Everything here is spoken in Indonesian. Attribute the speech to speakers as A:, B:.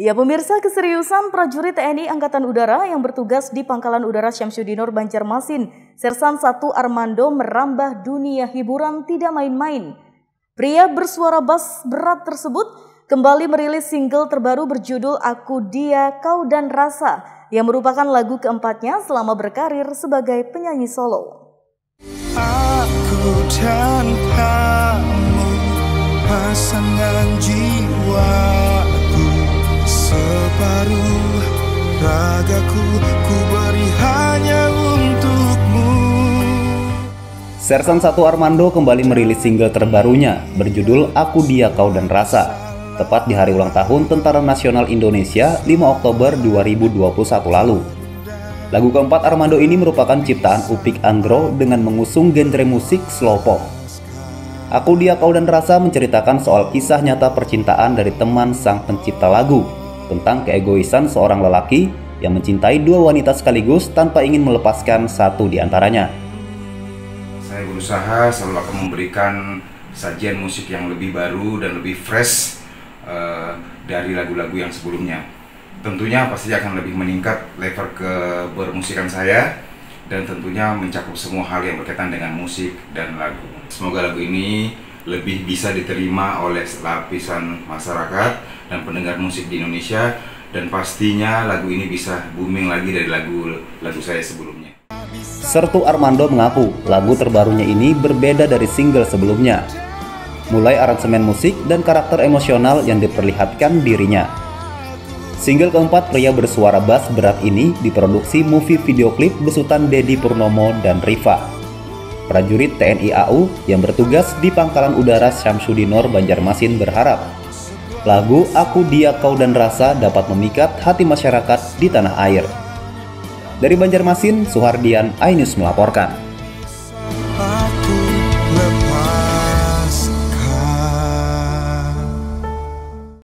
A: Ya pemirsa, keseriusan prajurit TNI Angkatan Udara yang bertugas di Pangkalan Udara Syamsuddinur Banjarmasin, Sersan 1 Armando merambah dunia hiburan tidak main-main. Pria bersuara bass berat tersebut kembali merilis single terbaru berjudul Aku Dia Kau dan Rasa yang merupakan lagu keempatnya selama berkarir sebagai penyanyi solo.
B: Aku dan kamu, pasangan jiwaku, separuh ragaku ku beri hanya untukmu.
C: Sersan 1 Armando kembali merilis single terbarunya berjudul Aku Dia Kau dan Rasa, tepat di hari ulang tahun Tentara Nasional Indonesia 5 Oktober 2021 lalu. Lagu keempat Armando ini merupakan ciptaan Upik Andro dengan mengusung genre musik slow pop. Aku Dia Kau dan Rasa menceritakan soal kisah nyata percintaan dari teman sang pencipta lagu, tentang keegoisan seorang lelaki yang mencintai dua wanita sekaligus tanpa ingin melepaskan satu di antaranya.
D: Saya berusaha selalu akan memberikan sajian musik yang lebih baru dan lebih fresh dari lagu-lagu yang sebelumnya. Tentunya pasti akan lebih meningkat level kebermusikan saya dan tentunya mencakup semua hal yang berkaitan dengan musik dan lagu. Semoga lagu ini lebih bisa diterima oleh lapisan masyarakat dan pendengar musik di Indonesia, dan pastinya lagu ini bisa booming lagi dari lagu saya sebelumnya.
C: Sertu Armando mengaku lagu terbarunya ini berbeda dari single sebelumnya, mulai aransemen musik dan karakter emosional yang diperlihatkan dirinya. Single keempat pria bersuara bass berat ini diproduksi movie video klip besutan Deddy Purnomo dan Riva, prajurit TNI AU yang bertugas di Pangkalan Udara Syamsuddinur Banjarmasin, berharap lagu Aku Dia Kau dan Rasa dapat memikat hati masyarakat di tanah air. Dari Banjarmasin, Suhardian, iNews melaporkan.